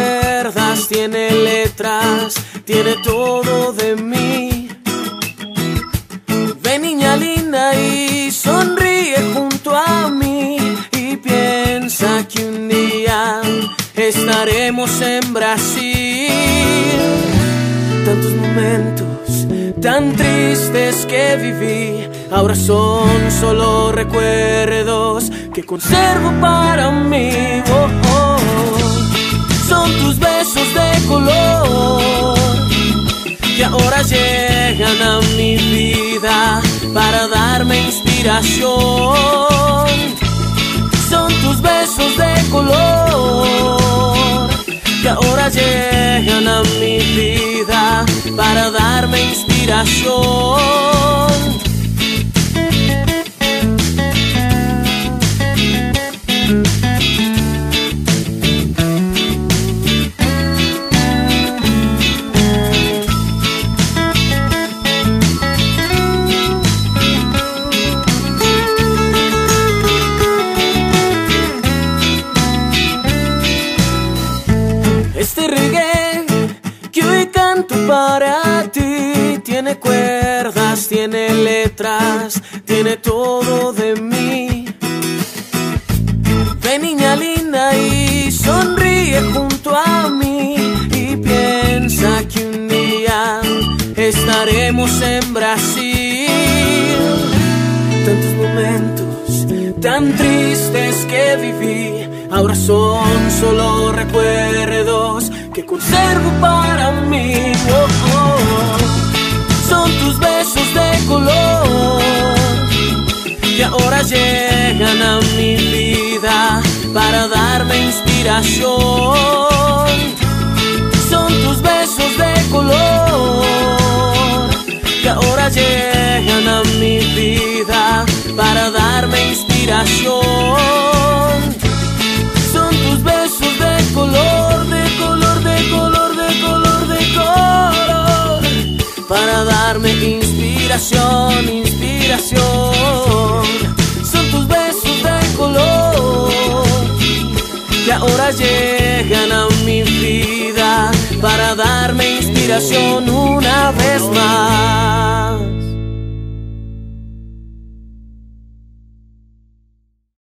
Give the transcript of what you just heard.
cuerdas, tiene letras, tiene todo de mí. Ven niña linda y sonríe junto a mí, y piensa que un día estaremos en Brasil. Tantos momentos tan tristes que viví, ahora son solo recuerdos que conservo para mí. Oh, oh. Son tus besos de color que ahora llegan a mi vida para darme inspiración. Son tus besos de color que ahora llegan a mi vida para darme inspiración. Este reggae que hoy canto para ti tiene cuerdas, tiene letras, tiene todo de mí. Ven niña linda y sonríe junto a mí, y piensa que un día estaremos en Brasil. Tantos momentos tan tristes que viví, ahora son solo recuerdos que conservo para mí. Oh, oh. Son tus besos de color que ahora llegan a mi vida para darme inspiración. Son tus besos de color que ahora llegan a mi vida para darme inspiración. Son tus besos de color, de color, de color, de color, de color, para darme inspiración, inspiración. Son tus besos de color que ahora llegan a mi vida para darme inspiración una vez más.